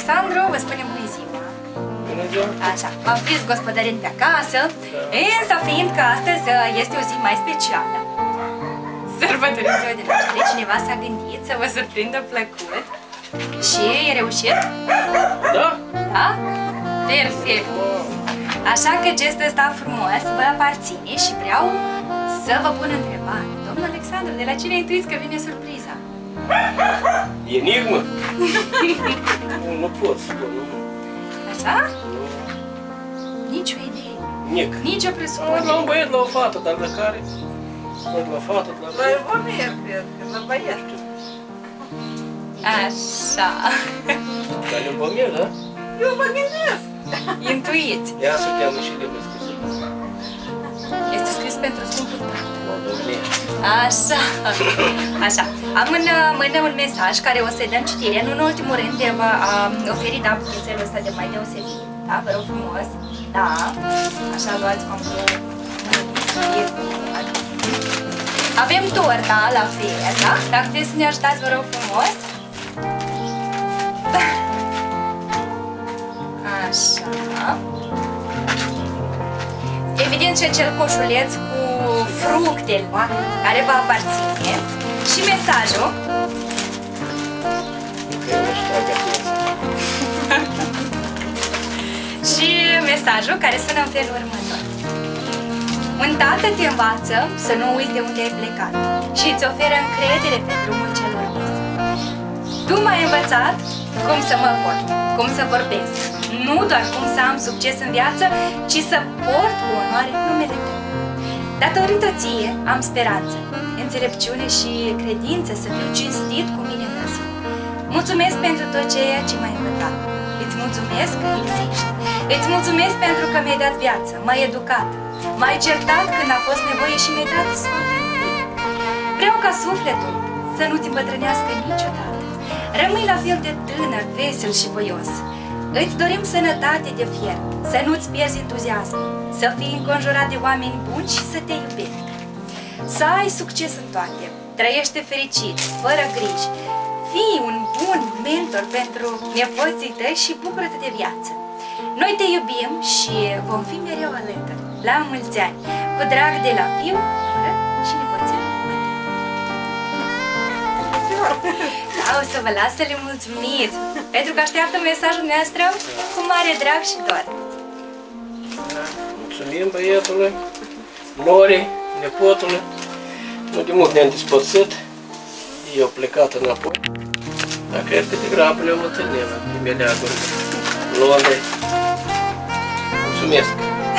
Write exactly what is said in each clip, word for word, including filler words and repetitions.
Alexandru, vă spunem bună ziua. Bună ziua. Așa, v-am prins gospodărind pe acasă, da. Însă fiindcă astăzi este o zi mai specială, sărbătorim ziua de naștere, cineva s-a gândit să vă surprindă plăcut și e reușit? Da. Da? Perfect. Așa că gestul ăsta frumos vă aparține și vreau să vă pun întrebare. Domnul Alexandru, de la cine intuiți că vine surpriza? Enigmă? nu, nu pot să spun, nu. Așa? Nu. Nici o idee. Nic. Nici o presupunere. La un băiat, la o fată, dar la care? Văd la fată, la... La Ivomir, cred că, la băiat. Așa. La Iubomir, da? Eu mă gândesc. Intuiți. Ea se cheamă și de scris. Este scris pentru scumpul tată. Moldovnie. Așa. Așa. Am în mână un mesaj care o să-i dăm citire. Nu în ultimul rând de vă um, oferi, da, buchețelul ăsta de mai deosebit. Da, vă rog frumos. Da. Așa luați cum avem torta la fel, da? Dacă puteți să ne ajutați, vă rog frumos. Așa. Evident și acel coșuleț cu fructele care vă aparține și mesajul. Și mesajul care sună în felul următor. Un tată te învață să nu uiți de unde ai plecat și îți oferă încredere pe drumul celor bune. Tu m-ai învățat cum să mă port, cum să vorbesc, nu doar cum să am succes în viață, ci să port cu onoare numele tău. Datorită ție am speranță, înțelepciune și credință să fiu cinstit cu mine însă. Mulțumesc pentru tot ceea ce m-ai învățat. Îți mulțumesc că existi. Îți mulțumesc pentru că mi-ai dat viață, m-ai educat, m-ai certat când a fost nevoie și mi-ai dat sfatul tău. Vreau ca sufletul să nu-ți îmbătrânească niciodată. Rămâi la fel de tânăr, vesel și voios. Îți dorim sănătate de fier, să nu-ți pierzi entuziasmul, să fii înconjurat de oameni buni și să te iubești. Să ai succes în toate, trăiește fericit, fără griji, fii un bun mentor pentru nepoții tăi și bucură-te de viață. Noi te iubim și vom fi mereu alături. La mulți ani, cu drag de la fiu, soră și nepoțel. Da, o să vă las să le mulțumiți, pentru că așteaptă mesajul nostru cu mare drag și dor. Mulțumim băiatului, Lori, nepotului. Nu de mult ne-am despărțit. Eu plecat înapoi. Dar cred că de grabă le-am întâlnit la meleaguri, Londra. Mulțumesc!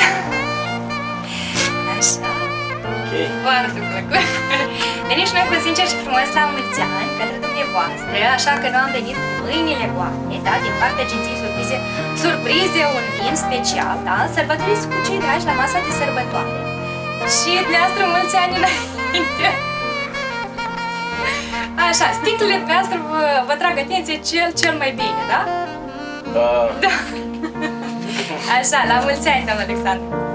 Așa. Ok. Foarte plăcut. Venim și noi cu sincer și frumos la mulți ani către dumneavoastră, așa că noi am venit cu mâinile goale, da, din partea agenției surprize, surprize, un vin special, da, sărbătoriți cu cei dragi la masa de sărbătoare. Și dumneavoastră mulți ani înainte. Așa, sticlele dumneavoastră vă, vă trag atenție cel, cel mai bine, da? Da. Da. Așa, la mulți ani, domnul Alexandru.